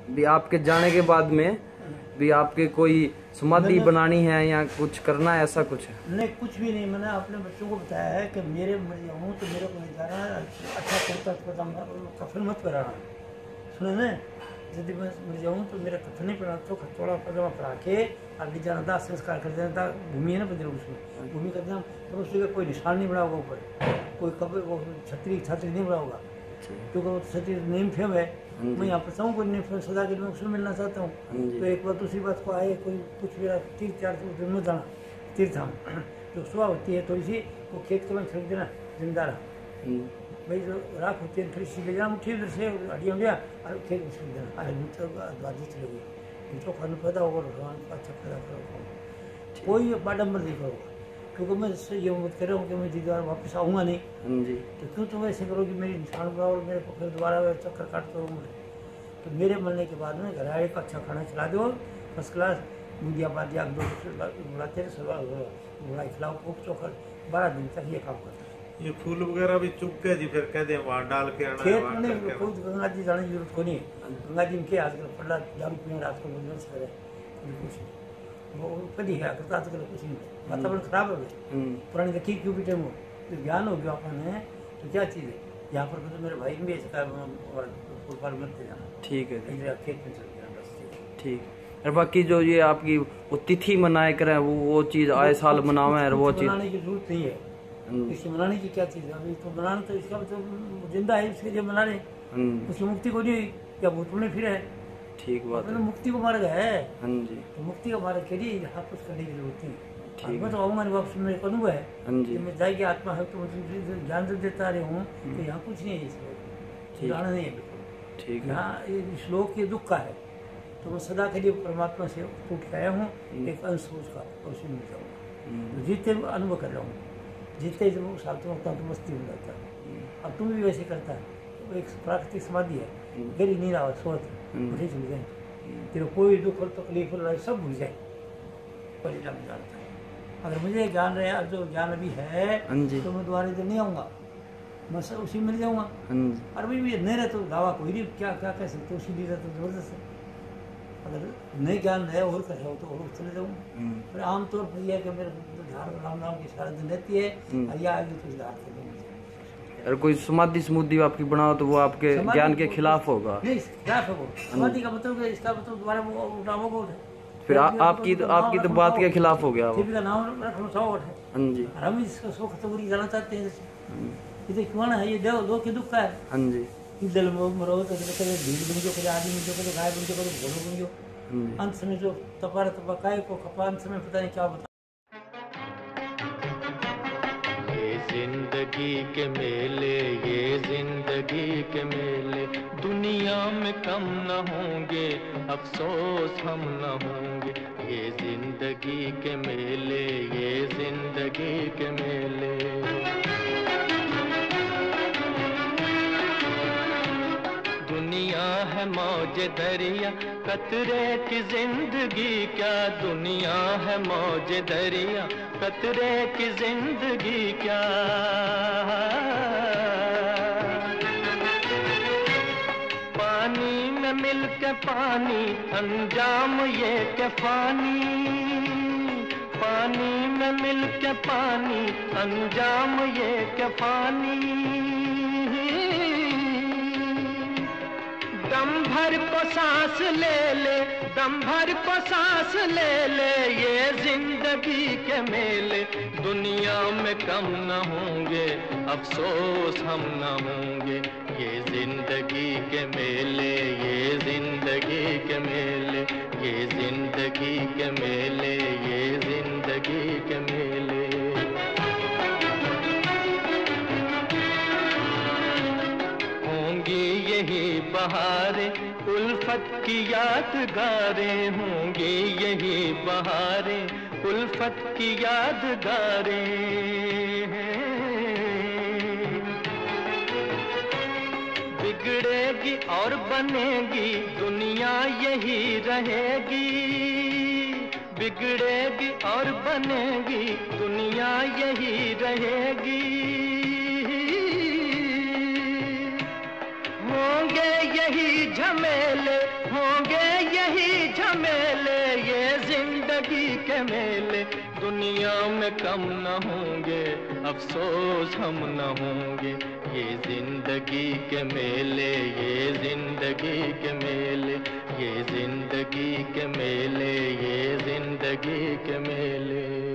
भी आपके जाने के बाद में भी आपके कोई समाधि बनानी है या कुछ करना है, ऐसा कुछ है? नहीं, कुछ भी नहीं। मैंने अपने बच्चों को बताया है कि मेरे मर जाऊँ तो मेरे को नहीं जाना, अच्छा करता कफन मत कराना, सुने ना। यदि मैं मर जाऊँ तो मेरा कफन नहीं पड़ा तो थोड़ा पजामा पड़ा के आगे जाना था, संस्कार कर देना था। भूमि है ना बदल, उसमें भूमि कर देना, तो उसका कोई निशान नहीं बना होगा ऊपर, कोई कभी वो छतरी नहीं बना होगा, क्योंकि वो छतरी नेम फेम है। मैं यहाँ पर चाहूँ कोई नेम सदा के लिए उसमें मिलना चाहता हूँ। तो एक बार दूसरी बात को आए कोई कुछ मेरा तीर्थ चार में जाना, तीर्थ हम जो सुबह होती है थोड़ी सी, वो खेत के में छिड़क देना जिम्मेदार भाई, जो राख होती है थोड़ी सी ले जाना, मुठ्ठी उधर से हड्डियाँ लिया और खेत में छिड़क देना, अरे द्वारी चले गई तो खाना पैदा होगा, भगवान अच्छा पैदा करोगा, कोई बाडम्बर नहीं करोगा, क्योंकि मैं ये उम्मीद कर रहा हूँ कि मैं दीदार वापस आऊँगा नहीं। जी। तो क्यों तुम ऐसे करो कि मेरी इंसान बनाओ और मेरे को फिर दोबारा चक्कर काट करो। तो मेरे मरने के बाद में घर आए का अच्छा खाना खिला दो, फर्स्ट क्लास बुंदिया बादिया दो बुलाते बुला खिलाओ, खूब चोखर 12 दिन तक ये काम करता है। ये फूल वगैरह भी चुप के जी फिर कह दे वहाँ डाल के आना खेत में नहीं, कोई गंगा जी जाने की जरूरत को नहीं है। गंगा जी के आजकल पड़ा दारू पीने रात को बंदोबस्त करे, कुछ वो कभी है करता आजकल कुछ नहीं, वातावरण खराब हो गया, पुरानी देखी क्यों भी टाइम हो तो ज्ञान हो गया अपन है तो क्या चीज़ है। यहाँ पर तो मेरे भाई भी ऐसा और फूल फाल मरते जाना, ठीक है, खेत में चल गया बस, ठीक। और बाकी जो ये आपकी वो तिथि मनाए करें वो चीज़ आए साल मनावे है, वो चीज़ मनाने की जरूरत नहीं है। इसे मनाने की क्या चीज़ है, अभी तो मनाना तो इसका मतलब जिंदा है, इसके लिए मना रहे, उसकी मुक्ति को नहीं क्या भूत में फिर है, ठीक बात है, मुक्ति को मार्ग है। हाँ जी, तो मुक्ति का मार्ग के लिए यहाँ कुछ करने की जरूरत नहीं। मैं तो आऊँगा वापस, मेरे को अनुभव है कि मैं जाएगी आत्मा है तो मुझे ज्ञान तो देता रहे हूँ तो यहाँ कुछ नहीं है, इसमें जाना नहीं है बिल्कुल, ठीक है। यहाँ श्लोक ये दुख का है तो मैं सदा के लिए परमात्मा से टूट के आया हूँ, एक अंश उसका उसी में जाऊँगा, जीते अनुभव कर रहा हूँ, जीते जब साथ में तो मस्ती हो जाता है। अब तुम भी वैसे करता है, एक प्राकृतिक समाधि है, गरी नहीं रहा सोच उठे चल जाए, तेरे कोई दुख और तकलीफ हो लड़ाई सब भूल जाए, परिणाम जानता है। अगर मुझे ज्ञान रहे, जो ज्ञान अभी है तो मैं दोबारा इधर नहीं आऊँगा, मैं सब उसी मिल जाऊँगा। और भाई भी नहीं रहे तो दावा कोई नहीं, क्या क्या कह सकते, उसी नहीं रहते जबरदस्त है। अगर नए ज्ञान है और कर हो तो और चले जाऊँ, पर आमतौर पर यह है कि मेरे धार राम नाम की सारा दिन रहती है, या आगे कुछ धार कर देंगे। अगर कोई समाधि स्मूधि आपकी बनाओ तो वो आपके ज्ञान के खिलाफ होगा, नहीं खिलाफ होगा। समाधि का मतलब इसका मतलब दोबारा वो उठाओगे, फिर आपकी तो बात के खिलाफ हो गया, का नाम है। हम इसका सुख तो बुरी जाना चाहते हैं, इसे क्यों है, ये दो के दुख का है। हाँ जी, दिल में मरो तो कभी भीड़ बन जाओ, कभी आदमी बन जाओ, कभी गाय बन जाओ, कभी घोड़ो बन जाओ, अंत में जो तपार तपाए को खपा, अंत में पता नहीं क्या बता। ये जिंदगी के मेले, ये जिंदगी के मेले, दुनिया में कम न होंगे, अफसोस हम न होंगे। ये जिंदगी के मेले, ये जिंदगी के मेले। दुनिया है मौज दरिया, कतरे की जिंदगी क्या, दुनिया है मौज दरिया, कतरे की जिंदगी क्या। पानी में मिल के पानी, अंजाम ये के पानी, पानी में मिल के पानी, अंजाम ये के पानी। दम भर को सांस ले ले, दम भर को सांस ले ले, ये जिंदगी के मेले, दुनिया में कम न होंगे, अफसोस हम न होंगे। ये जिंदगी के मेले, ये जिंदगी के मेले, ये जिंदगी के मेले, ये जिंदगी के मेले। होंगी यही बहारें, उल्फत की यादगारें, होंगी यही बहारें, उल्फत की यादगारें। बिगड़ेगी और बनेगी दुनिया यही रहेगी, बिगड़ेगी और बनेगी दुनिया यही रहेगी। होंगे यही झमेले, होंगे मेले, ये जिंदगी के मेले, दुनिया में कम न होंगे, अफसोस हम न होंगे। ये जिंदगी के मेले, ये जिंदगी के मेले, ये जिंदगी के मेले, ये जिंदगी के मेले।